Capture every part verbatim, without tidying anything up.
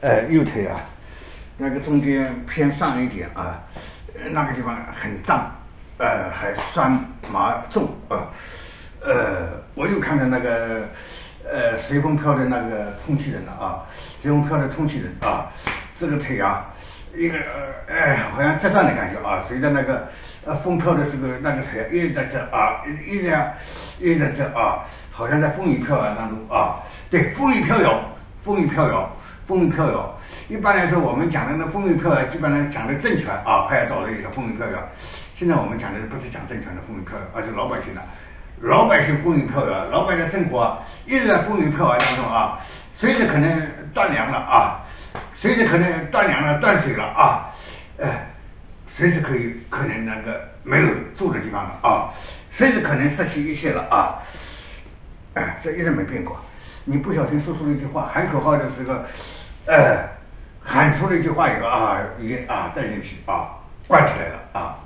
呃右腿啊，那个中间偏上一点啊，那个地方很胀，呃还酸麻重啊，呃我又看到那个呃随风飘的那个通气人了啊，随风飘的通气人啊，这个腿啊。一个呃哎，好像折断的感觉啊，随着那个呃风飘的这个那个腿一直在折啊，一直一直在折啊，好像在风雨飘摇当中啊，对，风雨飘摇，风雨飘摇，风雨飘摇。一般来说，我们讲的那风雨飘摇，基本上讲的政权啊，快要倒的一个风雨飘摇。现在我们讲的不是讲政权的风雨飘摇，而是老百姓的，老百姓风雨飘摇，老百姓生活一直在风雨飘摇当中啊，随时可能断粮了啊。随时可能断粮了、断水了啊，哎，随时可以可能那个没有住的地方了啊，随时可能失去一切了啊，哎，这一直没变过。你不小心说出了一句话，喊口号的时候，呃，喊出了一句话以后啊，也啊带进去啊，关起来了啊，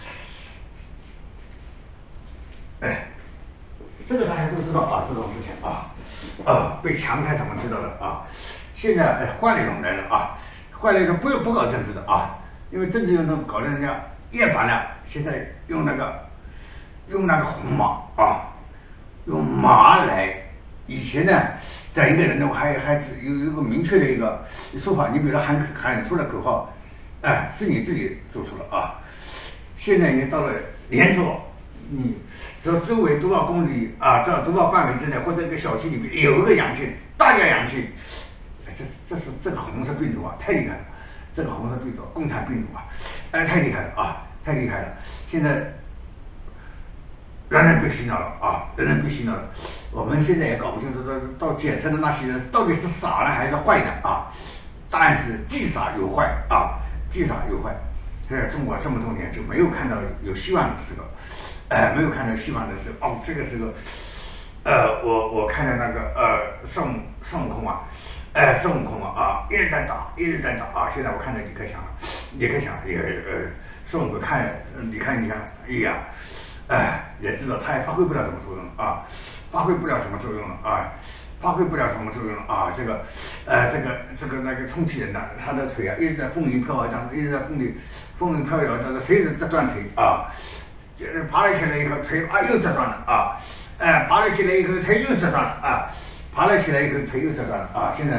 哎，这个大家都知道啊，这种事情啊，啊，被强拆怎么知道的啊？现在哎换了一种来了啊，换了一种不不搞政治的啊，因为政治运动搞得人家厌烦了，现在用那个用那个红马啊，用马来。以前呢，在一个人呢还还有有一个明确的一个说法，你比如说喊喊出了口号，哎，是你自己做出了啊。现在你到了连坐，你说周围多少公里啊，这多少范围之内，或者一个小区里面有一个阳性，大家阳性。这这是这个红色病毒啊，太厉害了！这个红色病毒，共产病毒啊，哎，太厉害了啊，太厉害了！现在人人被洗脑了啊，人人被洗脑了。我们现在也搞不清楚，说到检测的那些人到底是傻了还是坏的啊？答案是既傻又坏啊，既傻又坏。在中国这么多年就没有看到有希望的时候，哎、呃，没有看到希望的时候，哦，这个时候，呃，我我看到那个呃孙孙悟空啊。哎，孙悟空啊啊，一直在打，一直在打啊！现在我看到李克强了，李克强也呃，孙悟空看李看你看，哎呀，哎，也知道他也发挥不了什么作用啊，发挥不了什么作用了啊，发挥不了什么作用了啊！这个呃，这个这个那个充气人呢，他的腿啊一直在风雨飘摇当中，一直在风里风雨飘摇当中，随时在断腿啊，就是爬了起来以后腿啊又折断了啊，哎，爬了起来以后腿又折断了啊。爬了起来以后腿又折断了啊！现在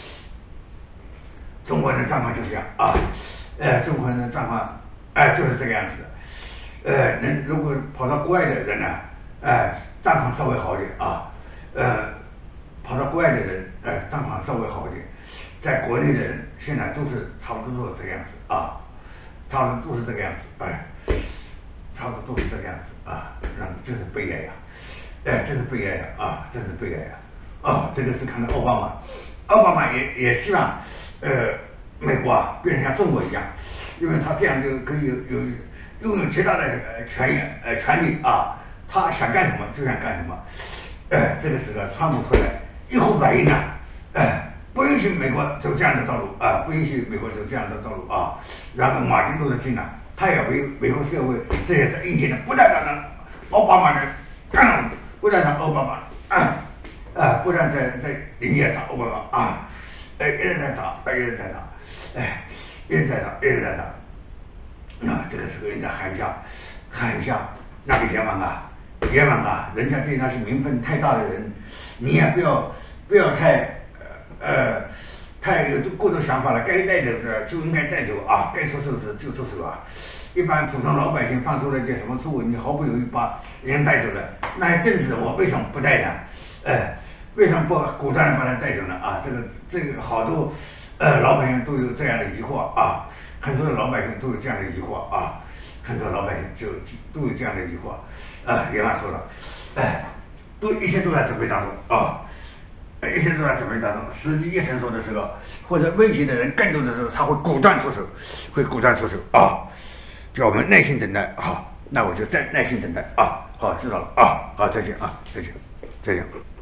中国人的状况就这样啊，呃，中国人的状况哎、呃、就是这个样子的。呃，人如果跑到国外的人呢，哎、呃，状况稍微好一点啊，呃，跑到国外的人，呃，状况稍微好一点，在国内的人现在都是差不多都是这个样子啊，差不多都是这个样子，哎、呃，差不多都是这个样子啊，那这是悲哀呀、啊，哎、呃，这是悲哀呀、啊，啊，这是悲哀呀、啊。哦，这个是看到奥巴马，奥巴马也也希望，呃，美国啊变成像中国一样，因为他这样就可以有有拥有极大的呃权益呃权利啊，他想干什么就想干什么，呃，这个时候川普出来一呼百应啊，呃，不允许美国走这样的道路啊，不允许美国走这样的道路啊，然后马丁路德金呢，他也为美国社会这些是应尽的，不但让奥巴马的，嗯、不但让奥巴马。嗯啊，不但在在林业打，我啊，哎，一直在打，哎，一直在打，哎，一直在打，一直在打。啊，这个时候人家喊一下，喊一下，那个阎王啊，阎王啊，人家对那些名分太大的人，你也不要不要太呃太有过多想法了，该带走的就应该带走啊，该出手的就出手啊。一般普通老百姓犯出了点什么错误，你毫不犹豫把人带走了，那些政治我为什么不带呢？哎，为什么不果断把他带走呢？啊，这个这个好多呃老百姓都有这样的疑惑啊，很多的老百姓都有这样的疑惑啊，很多老百姓就都有这样的疑惑啊。原来说了，哎，都一切都在准备当中啊，一切都在准备当中。时机一成熟的时候，或者危急的人更多的时候，他会果断出手，会果断出手啊。叫我们耐心等待，好，那我就再耐心等待啊。好，知道了啊，好，再见啊，再见，再见。